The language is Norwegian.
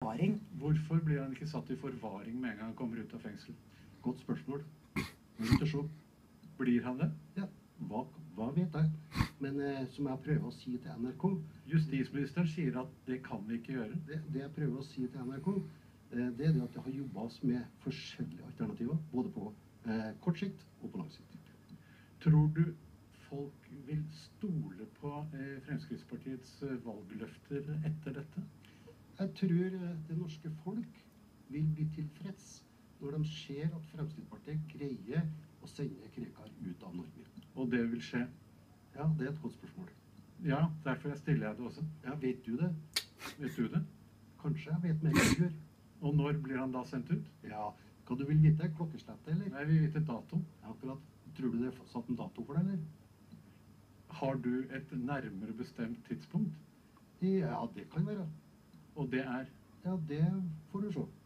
forvaring. Hvorfor blir han ikke satt i forvaring med en gang han kommer ut av fengsel? Godt spørsmål. Vi vil se. Blir han det? Ja, hva vet jeg? Men som jeg prøver å si til NRK... Justisministeren sier at det kan vi ikke gjøre. Det jeg prøver å si til NRK, det er det at jeg har jobbet oss med forskjellige alternativer, både på kort sikt og på lang sikt. Tror du folk vil stole på Fremskrittspartiets valgløfter etter dette? Jeg tror det norske folk vil bli tilfreds når de ser at Fremskrittspartiet greier å sende Krekar ut av Norge. Og det vil skje? Ja, det er et godt spørsmål. Ja, derfor stiller jeg det også. Ja, vet du det? Vet du det? Kanskje jeg vet mer enn du gjør. Og når blir han da sendt ut? Ja, hva du vil vite? Klokkeslettet, eller? Nei, vi vet dato. Ja, akkurat. Tror du det er satt en dato for deg, eller? Har du et nærmere bestemt tidspunkt? Ja, det kan være. Og det er? Ja, det får du se.